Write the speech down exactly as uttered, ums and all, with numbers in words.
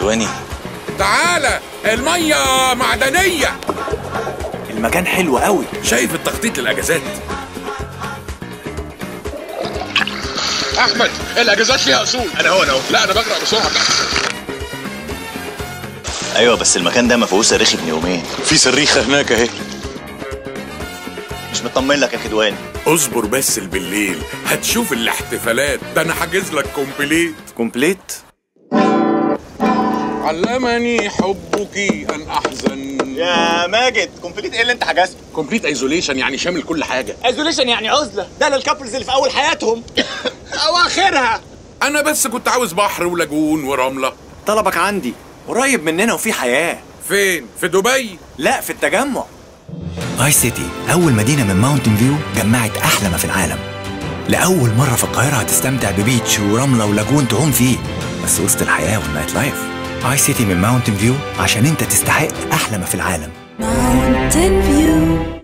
خدواني تعالى، المية معدنية. المكان حلو قوي. شايف التخطيط للاجازات؟ احمد، الاجازات فيها اصول. انا هو انا هو لا انا بقرا بسرعه بقى. ايوه بس المكان ده ما فيهوش صريخ ابن يومين. في صريخه هناك اهي. مش مطمن لك يا خدواني. اصبر بس بالليل هتشوف الاحتفالات. ده انا حاجز لك كومبليت. كومبليت؟ علمني حبك ان احزن. يا ماجد، كومبليت ايه اللي انت حجزته؟ كومبليت ايزوليشن يعني شامل كل حاجه. ايزوليشن يعني عزله، ده للكابلز اللي في اول حياتهم او اخرها. انا بس كنت عاوز بحر ولاجون ورمله. طلبك عندي، قريب مننا وفي حياه. فين؟ في دبي؟ لا، في التجمع. اي سيتي أول مدينة من ماونتن فيو جمعت أحلى ما في العالم. لأول مرة في القاهرة هتستمتع ببيتش ورملة ولاجون تعوم فيه، بس وسط الحياة والنايت لايف. اي سيتي من ماونتن فيو عشان انت تستحق أحلى ما في العالم. Mountain View.